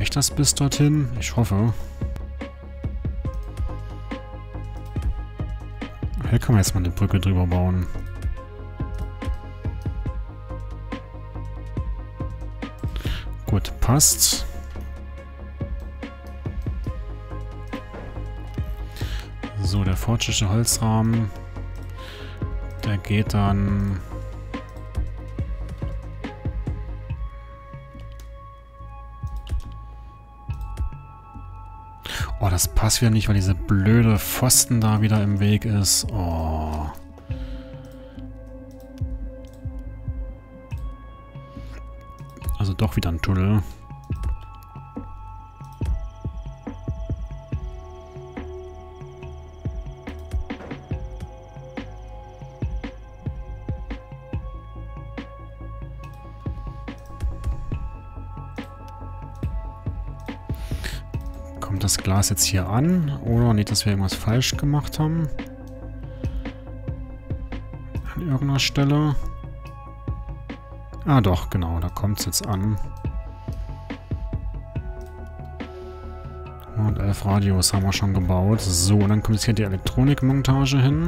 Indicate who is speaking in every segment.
Speaker 1: Reicht das bis dorthin? Ich hoffe. Hier kann man jetzt mal eine Brücke drüber bauen. Gut, passt. So, der fortschrittliche Holzrahmen, der geht dann... Oh, das passt wieder nicht, weil diese blöde Pfosten da wieder im Weg ist. Oh. Also doch wieder ein Tunnel. Kommt das Glas jetzt hier an? Oder nicht, dass wir irgendwas falsch gemacht haben? An irgendeiner Stelle. Ah doch, genau, da kommt es jetzt an. Und 11 Radios haben wir schon gebaut. So, und dann kommt jetzt hier die Elektronikmontage hin.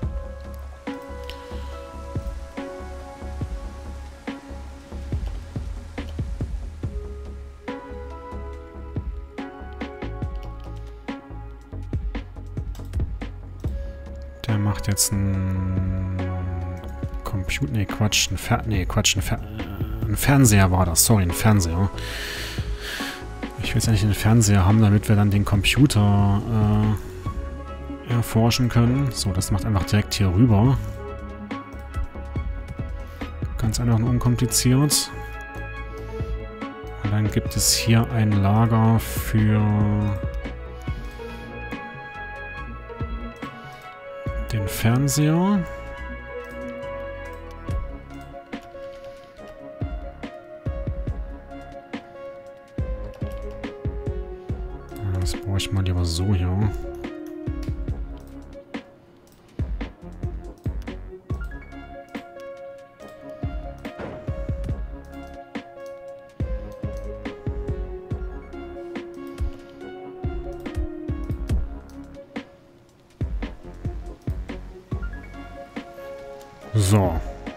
Speaker 1: Der macht jetzt ein Computer... Nee, Quatsch. Ein Fernseher war das. Sorry, ein Fernseher. Ich will jetzt eigentlich einen Fernseher haben, damit wir dann den Computer erforschen können. So, das macht einfach direkt hier rüber. Ganz einfach und unkompliziert. Und dann gibt es hier ein Lager für... den Fernseher. Das brauche ich mal lieber so hier. So.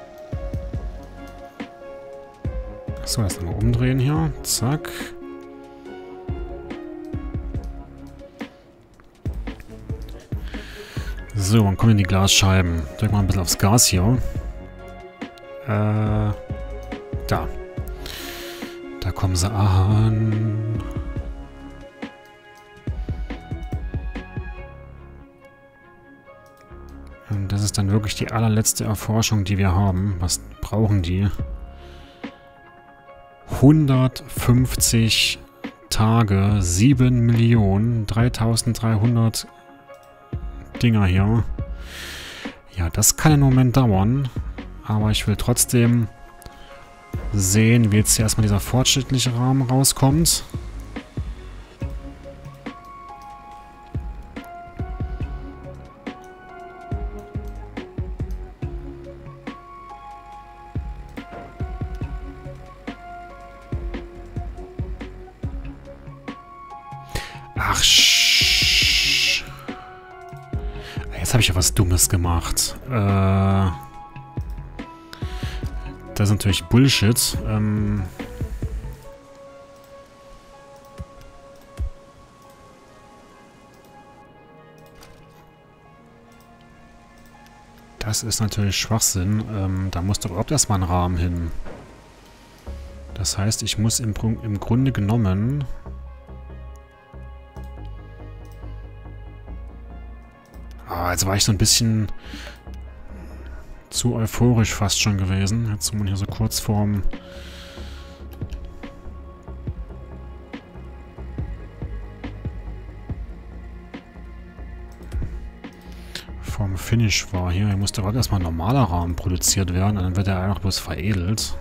Speaker 1: So, das nochmal umdrehen hier. Zack. So, dann kommen die Glasscheiben. Drück mal ein bisschen aufs Gas hier. Da. Da kommen sie an. Und das ist dann wirklich die allerletzte Erforschung, die wir haben. Was brauchen die? 150 Tage, 7.300.300 Dinger hier. Ja, das kann einen Moment dauern. Aber ich will trotzdem sehen, wie jetzt hier erstmal dieser fortschrittliche Rahmen rauskommt. Ach, jetzt habe ich ja was Dummes gemacht. Das ist natürlich Bullshit. Das ist natürlich Schwachsinn. Da muss doch überhaupt erstmal ein Rahmen hin. Das heißt, ich muss im Grunde genommen... jetzt war ich so ein bisschen zu euphorisch fast schon gewesen. Jetzt sind wir hier so kurz vorm Finish war hier. Hier musste gerade erstmal ein normaler Rahmen produziert werden und dann wird er einfach bloß veredelt.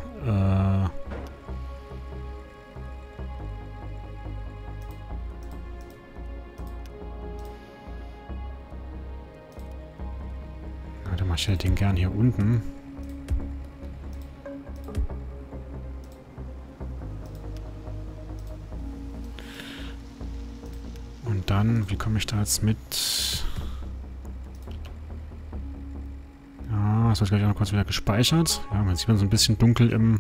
Speaker 1: Ich hätte den gern hier unten. dann, wie komme ich da jetzt mit? Ja, es wird gleich auch noch kurz wieder gespeichert. Ja, man sieht man so ein bisschen dunkel im...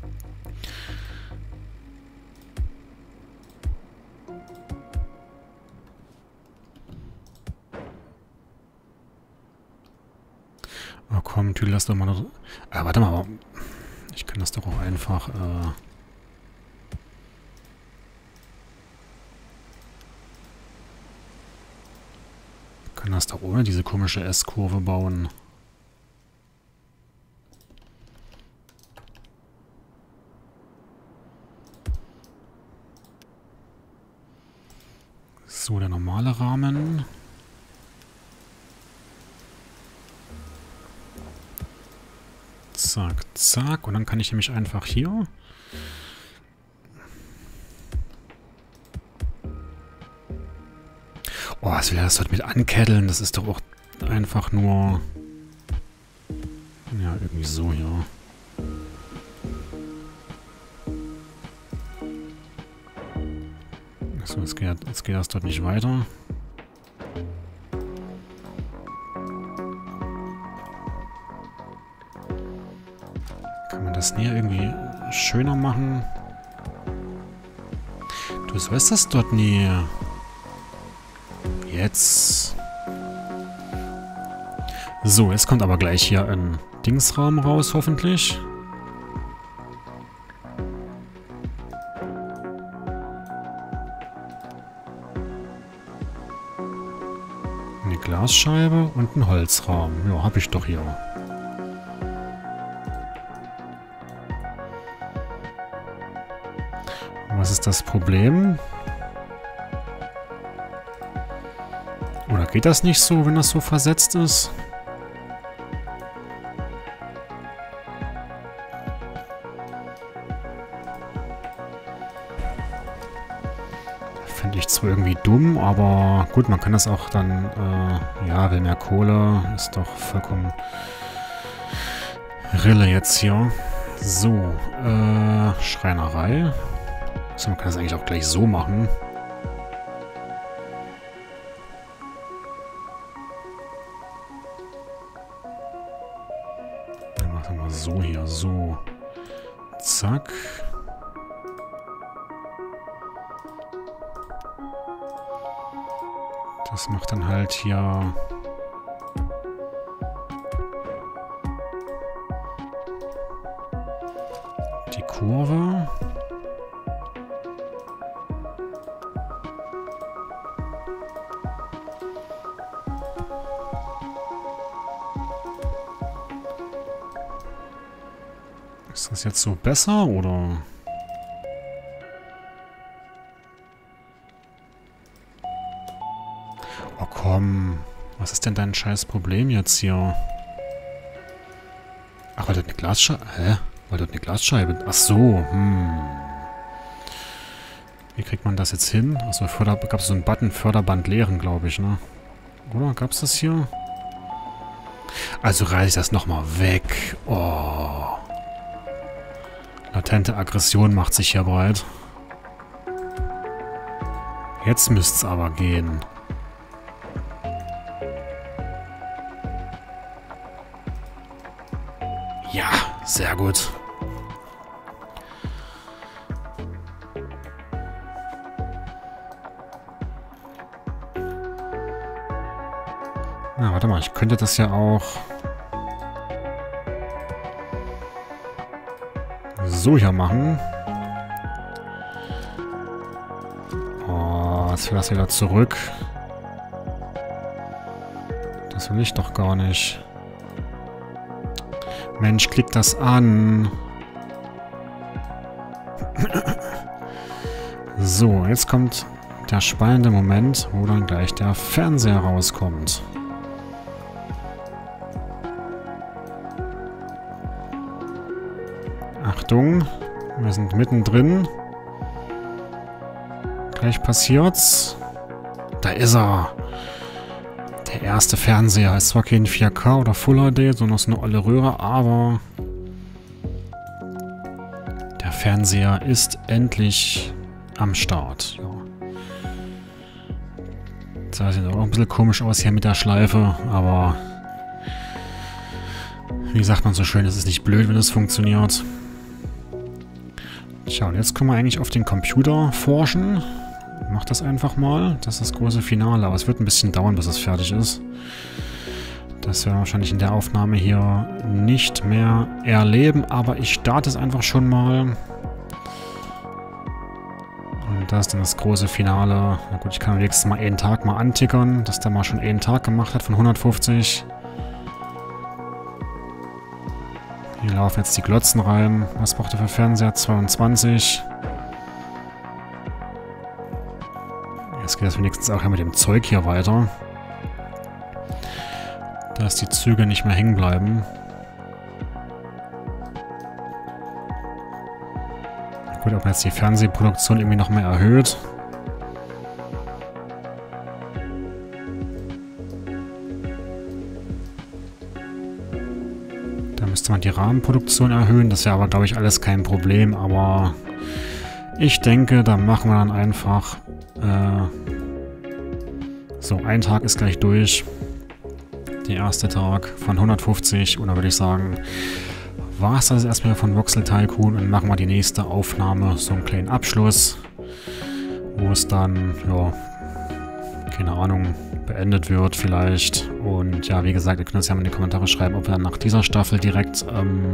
Speaker 1: Oh komm, Tüdel, lass doch mal noch... Ah, warte mal, ich kann das doch auch einfach... kann das doch ohne diese komische S-Kurve bauen. So, der normale Rahmen. Zack, zack. Und dann kann ich nämlich einfach hier... Oh, was will er das dort mit anketteln? Das ist doch auch einfach nur... Ja, irgendwie so, ja. Achso, jetzt geht das dort nicht weiter. Kann man das näher irgendwie schöner machen? Du sollst das dort nie... Jetzt. So, jetzt kommt aber gleich hier ein Dingsraum raus, hoffentlich. Eine Glasscheibe und ein Holzraum. Ja, hab ich doch hier. Was ist das Problem? Oder geht das nicht so, wenn das so versetzt ist? Finde ich zwar irgendwie dumm, aber gut, man kann das auch dann, ja, will mehr Kohle, ist doch vollkommen Rille jetzt hier. So, Schreinerei. Also man kann das eigentlich auch gleich so machen. So hier, so. Zack. Das macht dann halt hier... die Kurve. Ist das jetzt so besser, oder? Oh komm. Was ist denn dein scheiß Problem jetzt hier? Ach, weil dort eine Glasscheibe... Hä? Weil dort eine Glasscheibe... Ach so, Wie kriegt man das jetzt hin? Achso, gab es so einen Button, Förderband leeren, glaube ich, ne? Oder? Gab es das hier? Also reiße ich das nochmal weg. Oh. Latente Aggression macht sich hier breit. Jetzt müsste es aber gehen. Ja, sehr gut. Na, warte mal, ich könnte das ja auch so hier machen. Oh, jetzt will das wieder zurück. Das will ich doch gar nicht. Mensch, klick das an. So, jetzt kommt der spannende Moment, wo dann gleich der Fernseher rauskommt. Achtung, wir sind mittendrin. Gleich passiert's. Da ist er. Der erste Fernseher ist zwar kein 4K oder Full HD, sondern ist eine olle Röhre, aber der Fernseher ist endlich am Start. Ja. Das sieht auch ein bisschen komisch aus hier mit der Schleife, aber wie sagt man so schön, es ist nicht blöd, wenn es funktioniert. Tja, und jetzt können wir eigentlich auf den Computer forschen. Ich mach das einfach mal. Das ist das große Finale, aber es wird ein bisschen dauern, bis es fertig ist. Das werden wir wahrscheinlich in der Aufnahme hier nicht mehr erleben, aber ich starte es einfach schon mal. Und das ist dann das große Finale. Na gut, ich kann nächstes Mal einen Tag mal antickern, dass der mal schon einen Tag gemacht hat von 150. Hier laufen jetzt die Glotzen rein. Was braucht er für Fernseher? 22. Jetzt geht das wenigstens auch mit dem Zeug hier weiter. Dass die Züge nicht mehr hängen bleiben. Gut, ob man jetzt die Fernsehproduktion irgendwie noch mehr erhöht. Da müsste man die Rahmenproduktion erhöhen. Das wäre aber, glaube ich, alles kein Problem. Aber ich denke, da machen wir dann einfach... so, ein Tag ist gleich durch. Der erste Tag von 150. Und da würde ich sagen... war es das erstmal von Voxel Tycoon und machen wir die nächste Aufnahme, so einen kleinen Abschluss, wo es dann, ja, keine Ahnung, beendet wird vielleicht. Und ja, wie gesagt, ihr könnt uns ja mal in die Kommentare schreiben, ob wir dann nach dieser Staffel direkt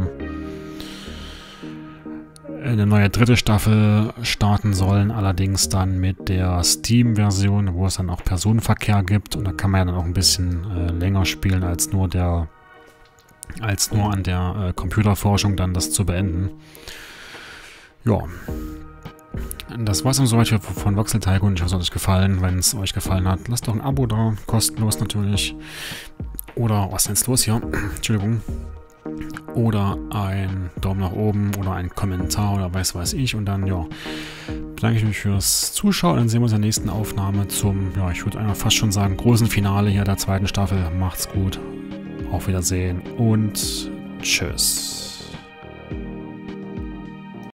Speaker 1: eine neue dritte Staffel starten sollen, allerdings dann mit der Steam-Version, wo es dann auch Personenverkehr gibt und da kann man ja dann auch ein bisschen länger spielen als nur an der Computerforschung dann das zu beenden. Ja. Das war's dann soweit von Voxel Tycoon. Ich hoffe, es hat euch gefallen. Wenn es euch gefallen hat, lasst doch ein Abo da. Kostenlos natürlich. Oder, was ist denn jetzt los hier? Entschuldigung. Oder ein Daumen nach oben oder ein Kommentar oder weiß ich. Und dann, ja, bedanke ich mich fürs Zuschauen. Dann sehen wir uns in der nächsten Aufnahme zum, ja, ich würde einfach fast schon sagen, großen Finale hier der zweiten Staffel. Macht's gut. Auf Wiedersehen und tschüss.